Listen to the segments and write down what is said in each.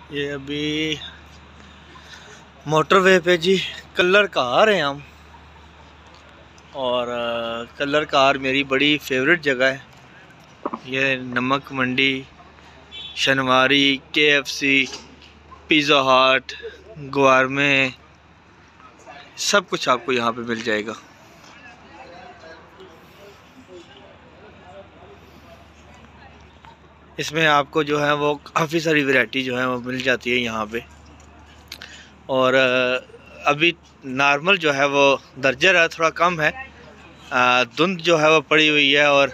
ये अभी मोटरवे पे जी कलर कार हैं हम। और कलर कार मेरी बड़ी फेवरेट जगह है। ये नमक मंडी, शनवारी, KFC, पिज़्ज़ा हट, ग्वारमे, सब कुछ आपको यहाँ पे मिल जाएगा। इसमें आपको जो है वो काफ़ी सारी वैरायटी जो है वो मिल जाती है यहाँ पे। और अभी नॉर्मल जो है वो दर्जा थोड़ा कम है, धुंध जो है वो पड़ी हुई है और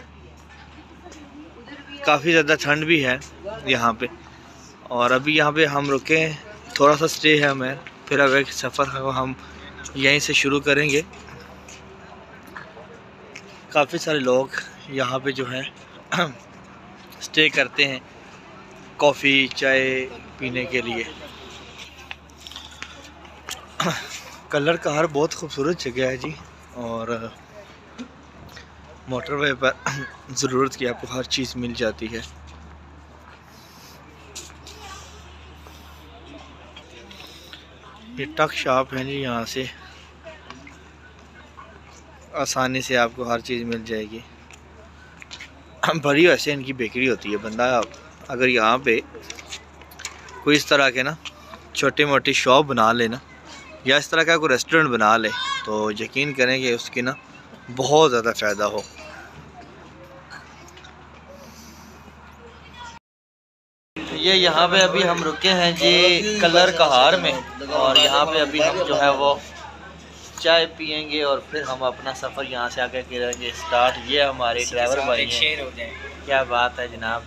काफ़ी ज़्यादा ठंड भी है यहाँ पे। और अभी यहाँ पे हम रुके हैं, थोड़ा सा स्टे है हमें, फिर अब एक सफ़र को हम यहीं से शुरू करेंगे। काफ़ी सारे लोग यहाँ पे जो है स्टे करते हैं कॉफ़ी चाय पीने के लिए। कलर कार बहुत खूबसूरत जगह है जी। और मोटरवे पर ज़रूरत की आपको हर चीज़ मिल जाती है। ये टक शॉप है जी, यहाँ से आसानी से आपको हर चीज़ मिल जाएगी। बड़ी वैसे इनकी बेकरी होती है। बंदा अगर यहाँ पे कोई इस तरह के ना छोटी मोटी शॉप बना लेना या इस तरह का कोई रेस्टोरेंट बना ले तो यकीन करें कि उसकी ना बहुत ज़्यादा फ़ायदा हो। ये यहाँ पे अभी हम रुके हैं जी कलर कहार में, और यहाँ पे अभी हम जो है वो चाय पियेंगे और फिर हम अपना सफ़र यहाँ से आगे करेंगे स्टार्ट। ये हमारे ड्राइवर भाई हैं। क्या बात है जनाब।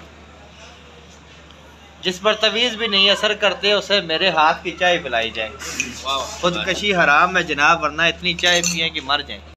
जिस पर तवीज़ भी नहीं असर करते उसे मेरे हाथ की चाय पिलाई जाए। खुदकशी हराम है जनाब, वरना इतनी चाय पिए कि मर जाए।